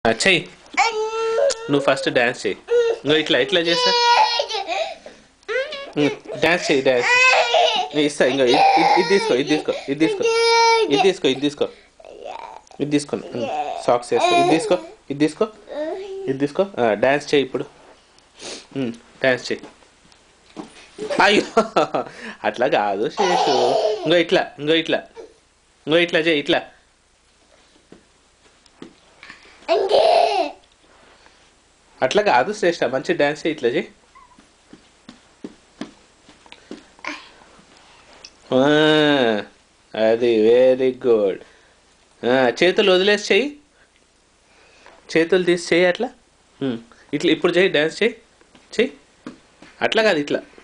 చెయ్యి, నువ్వు first dance చెయ్యి. ఇంకో ఇట్లా ఇట్లా చేస్తా, డ్యాన్స్ చెయ్యి, డ్యాన్స్. నేను ఇస్తా, ఇంకో ఇది తీసుకో, ఇది తీసుకో, ఇది తీసుకో, ఇది తీసుకో, ఇది తీసుకో, ఇది తీసుకో, సాక్స్ వేస్తా, ఇది తీసుకో, ఇది తీసుకో, ఇది తీసుకో. డ్యాన్స్ చెయ్యి ఇప్పుడు, డ్యాన్స్ చెయ్యి. అయ్యో అట్లా కాదు శేషు, ఇంకో ఇట్లా, ఇంకో ఇట్లా, ఇంకో ఇట్లా చెయ్యి, ఇట్లా. అట్లా కాదు శ్రేష్ట, మంచి డ్యాన్స్ చేయి, ఇట్లా చెయ్యి. అది వెరీ గుడ్. చేతులు వదిలేసి చెయ్యి, చేతులు తీసి చెయ్యి అట్లా. ఇట్లా ఇప్పుడు చెయ్యి, డ్యాన్స్ చెయ్యి, చెయ్యి. అట్లా కాదు, ఇట్లా.